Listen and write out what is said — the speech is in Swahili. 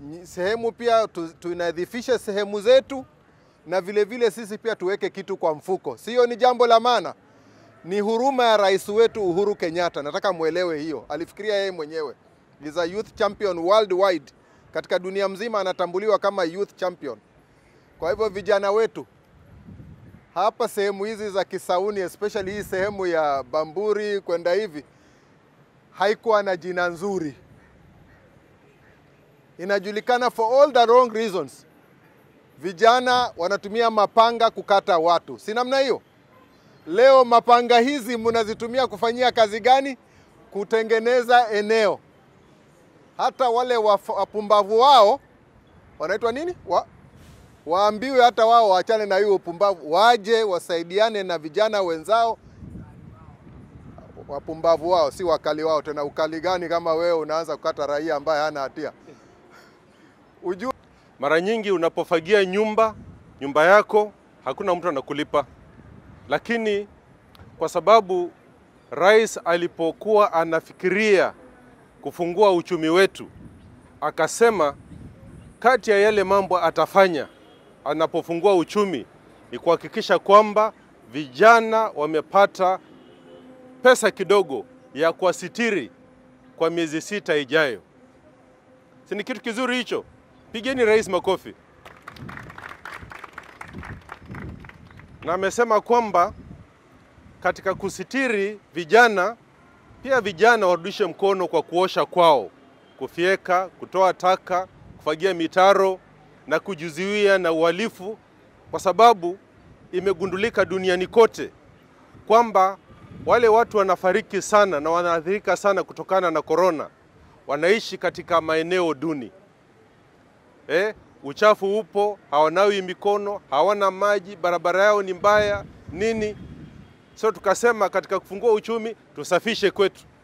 sehemu pia tunadhifishe sehemu zetu, na vile vile sisi pia tuweke kitu kwa mfuko. Sio ni jambo la maana. Ni huruma ya rais wetu Uhuru Kenyatta. Nataka muelewe hiyo. Alifikiria yeye mwenyewe. He is a youth champion worldwide. Katika dunia mzima anatambuliwa kama youth champion. Kwa hivyo vijana wetu hapa sehemu hizi za Kisauni, especially hii sehemu ya Bamburi kwenda hivi, haikuwa na jina nzuri. Inajulikana for all the wrong reasons. Vijana wanatumia mapanga kukata watu. Si namna hiyo? Leo mapanga hizi mnazitumia kufanyia kazi gani? Kutengeneza eneo. Hata wale wapumbavu wao wanaitwa nini? Waambiwe hata wao waachane na hiyo upumbavu, waje wasaidiane na vijana wenzao. Wapumbavu wao si wakali wao tena. Ukali gani kama wewe unaanza kukata raia ambaye hana hatia? Mara nyingi unapofagia nyumba yako hakuna mtu anakulipa. Lakini kwa sababu rais alipokuwa anafikiria kufungua uchumi wetu, akasema kati ya yale mambo atafanya anapofungua uchumi ni kuhakikisha kwamba vijana wamepata pesa kidogo ya kuwasitiri kwa miezi 6 ijayo. Si ni kitu kizuri hicho? Pigeni rais makofi. Na amesema kwamba katika kusitiri vijana, pia vijana warudishe mkono kwa kuosha kwao, kufyeka, kutoa taka, kufagia mitaro na kujizuia na uhalifu, kwa sababu imegundulika duniani kote kwamba wale watu wanafariki sana na wanaathirika sana kutokana na corona wanaishi katika maeneo duni. Uchafu upo, hawanawi mikono, hawana maji, barabara yao ni mbaya, nini. So tukasema katika kufungua uchumi tusafishe kwetu.